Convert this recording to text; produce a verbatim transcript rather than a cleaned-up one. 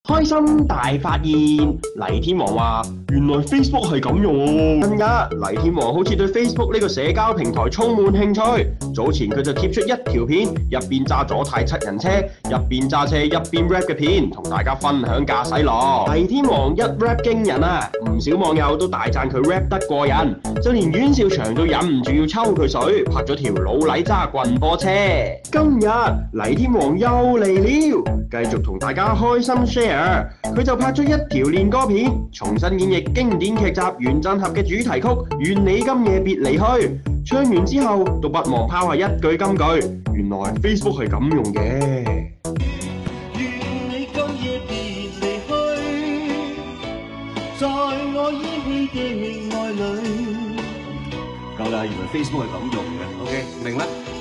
開心大發現，黎天王話：原來 Facebook 係咁用喎。真㗎，黎天王好似對 Facebook 呢個社交平台充滿興趣。早前佢就貼出一條片，入邊揸左軚七人車，入邊揸車一邊 rap 嘅片，同大家分享駕駛樂。黎天王一 rap 驚人啊！唔少網友都大讚佢 rap 得過癮，就連阮兆祥都忍唔住要抽佢水，拍咗條老禮揸棍波車。今日黎天王又嚟了，繼續同大家開心 share。佢就拍咗一條練歌片，重新演繹經典劇集《原振俠》嘅主題曲《願你今夜別離去》。唱完之後，都不忘拋下一句金句：原來 Facebook 係咁用嘅。 願你今夜別離去，在我依稀的愛裏。夠啦，原來 Facebook 係咁用嘅。OK，明啦。